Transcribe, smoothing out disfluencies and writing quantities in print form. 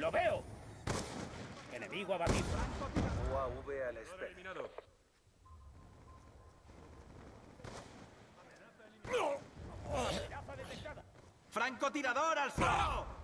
¡Lo veo! Enemigo abatido. UAV a la espera. Eliminado. Amenaza detectada. ¡Francotirador al suelo!